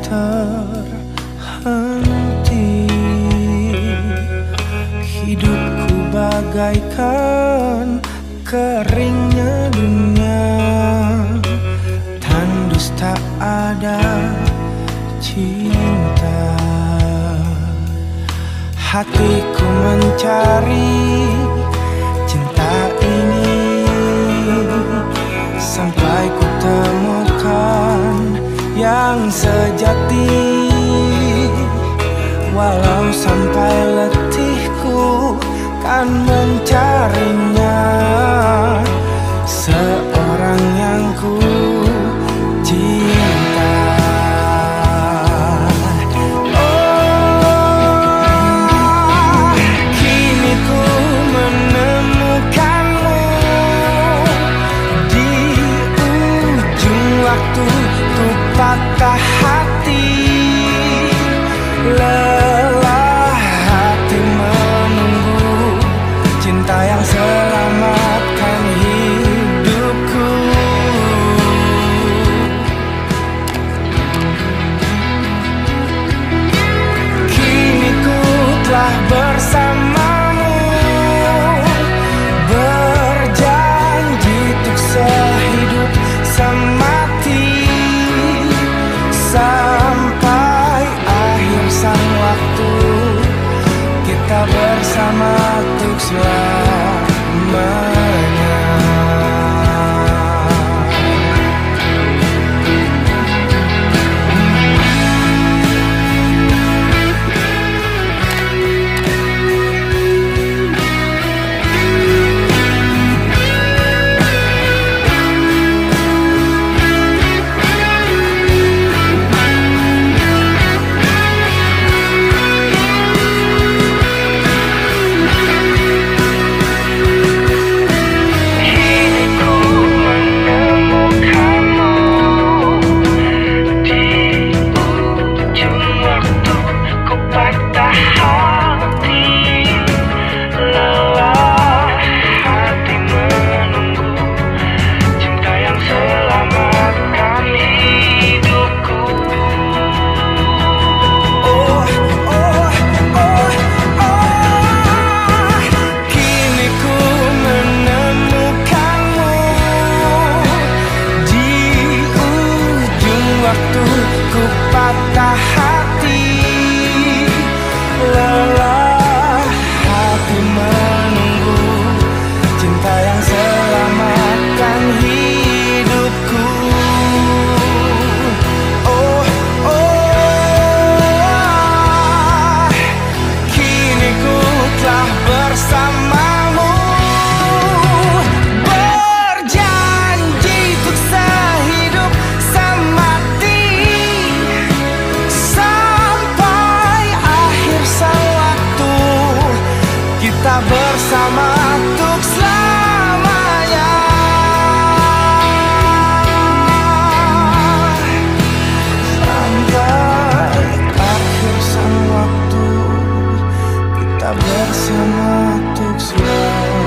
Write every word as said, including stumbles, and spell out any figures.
terhenti. Hidupku bagaikan keringnya dunia, tandus tak ada cinta. Hatiku mencari cinta ini sampai ku temukan yang sejati. Walau sampai letihku kan mencarinya, seorang yang ku cinta. Oh, kini ku menemukanmu di ujung waktu. Ku patah hati, lelah hati menunggu cinta yang selamatkan hidupku. Kini ku telah bersamamu, berjanji untuk sehidup semati, sampai akhir sang waktu. Kita bersama untuk selamanya. Ku patah hati, lelah hati menunggu cinta yang selamatkan hidupku. Oh, oh, kini ku telah bersamamu, berjanji untuk sehidup semati, kita bersama untuk selamanya. Sampai akhir sang waktu, kita bersama untuk selamanya.